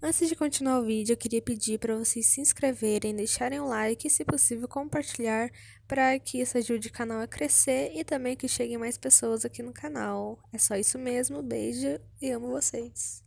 Antes de continuar o vídeo, eu queria pedir para vocês se inscreverem, deixarem um like e, se possível, compartilhar para que isso ajude o canal a crescer e também que cheguem mais pessoas aqui no canal. É só isso mesmo, beijo e amo vocês!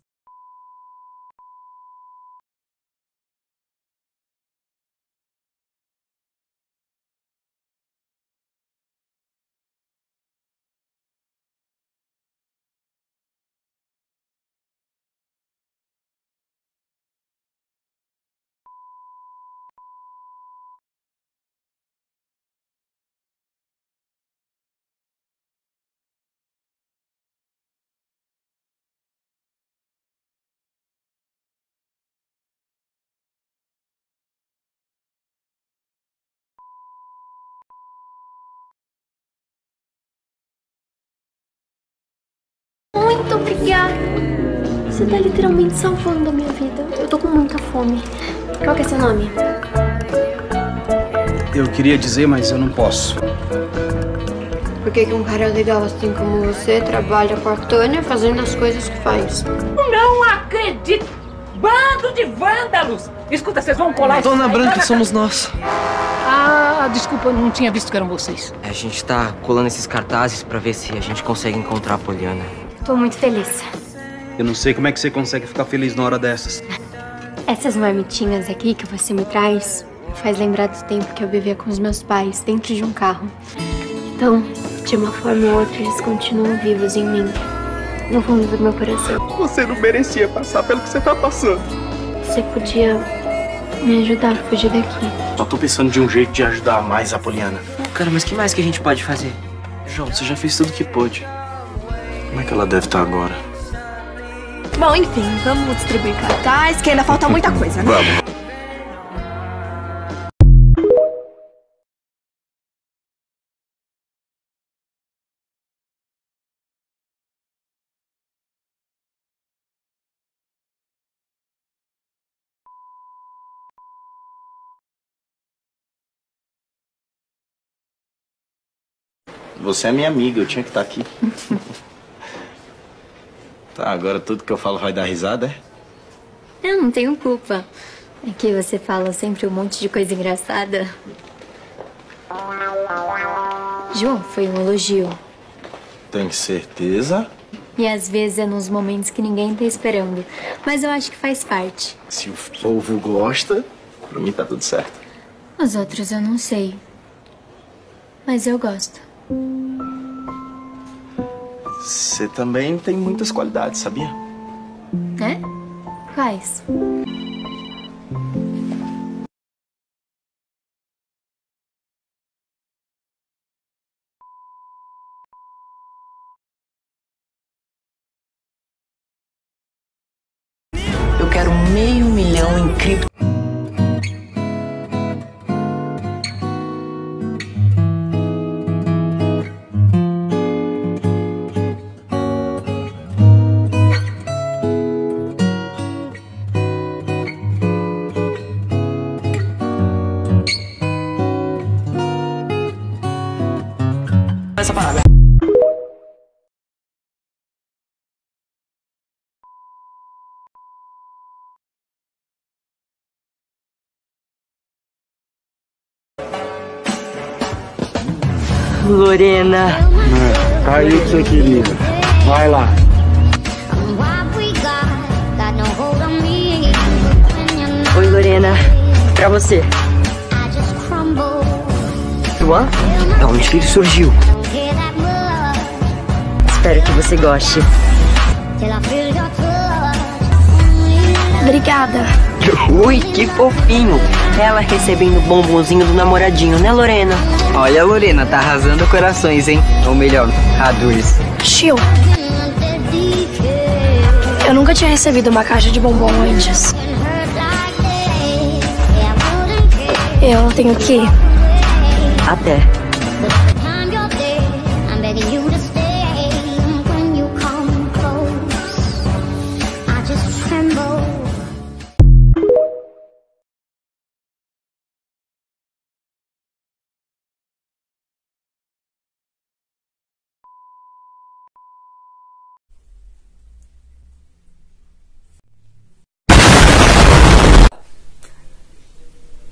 Muito obrigada. Você tá literalmente salvando a minha vida. Eu tô com muita fome. Qual que é seu nome? Eu queria dizer, mas eu não posso. Por que um cara legal assim como você trabalha com a Tânia fazendo as coisas que faz? Não acredito! Bando de vândalos! Escuta, vocês vão colar... Dona Branca, somos nós. Ah, desculpa, eu não tinha visto que eram vocês. A gente tá colando esses cartazes pra ver se a gente consegue encontrar a Poliana. Tô muito feliz. Eu não sei como é que você consegue ficar feliz na hora dessas. Essas marmitinhas aqui que você me traz faz lembrar do tempo que eu vivia com os meus pais dentro de um carro. Então, de uma forma ou outra, eles continuam vivos em mim, no fundo do meu coração. Você não merecia passar pelo que você tá passando. Você podia me ajudar a fugir daqui. Só tô pensando de um jeito de ajudar mais a Poliana. Cara, mas que mais que a gente pode fazer? João, você já fez tudo o que pôde. Como é que ela deve estar agora? Bom, enfim, vamos distribuir cartaz, que ainda falta muita coisa, né? Vamos. Você é minha amiga, eu tinha que estar aqui. Tá, agora tudo que eu falo vai dar risada, é? Eu não tenho culpa. É que você fala sempre um monte de coisa engraçada. João, foi um elogio. Tem certeza? E às vezes é nos momentos que ninguém tá esperando. Mas eu acho que faz parte. Se o povo gosta, pra mim tá tudo certo. Os outros eu não sei. Mas eu gosto. Você também tem muitas qualidades, sabia? É? Quais? Eu quero 500 mil em cripto. Essa parada. Lorena. Tá aí o que você queria. Vai lá. Oi, Lorena. Pra você. Luan? Da onde que ele surgiu? Espero que você goste. Obrigada. Ui, que fofinho. Ela recebendo o bombonzinho do namoradinho, né, Lorena? Olha a Lorena, tá arrasando corações, hein? Ou melhor, adores. Chiu. Eu nunca tinha recebido uma caixa de bombom antes. Eu tenho que ir. Até.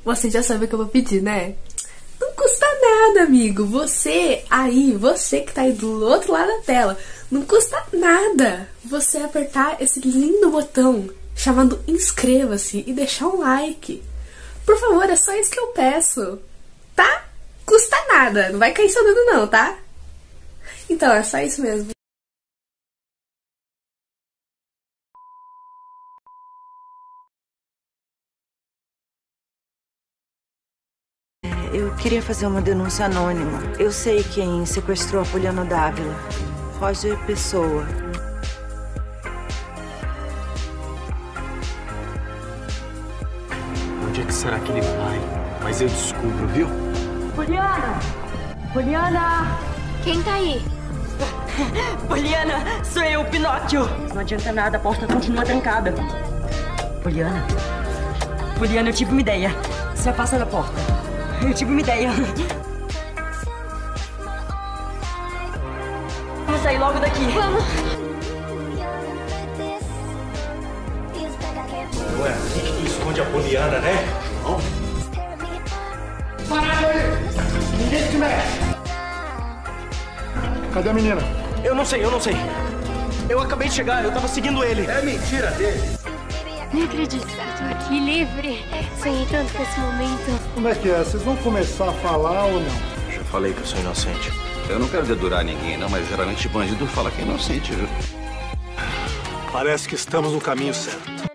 Você já sabe o que eu vou pedir, né? Não custa nada, amigo. Você que tá aí do outro lado da tela, não custa nada você apertar esse lindo botão chamado inscreva-se e deixar um like. Por favor, é só isso que eu peço, tá? Custa nada, não vai cair seu dedo não, tá? Então, é só isso mesmo. Eu queria fazer uma denúncia anônima. Eu sei quem sequestrou a Poliana Dávila. Roger Pessoa. Onde é que será que ele vai? Mas eu descubro, viu? Poliana! Poliana! Quem tá aí? Poliana, sou eu, Pinóquio. Não adianta nada, a porta continua trancada. Poliana, eu tive uma ideia. Se afasta da porta. Eu tive uma ideia. Vamos sair logo daqui. Vamos. Não é aqui que tu esconde a Poliana, né? Não. Parado aí! Ninguém se mexe! Cadê a menina? Eu não sei. Eu acabei de chegar, eu tava seguindo ele. É mentira dele. Não acredito, tô aqui livre. Sonhei tanto com esse momento. Como é que é? Vocês vão começar a falar ou não? Já falei que eu sou inocente. Eu não quero dedurar ninguém, não, mas geralmente bandido fala que é inocente, viu? Parece que estamos no caminho certo.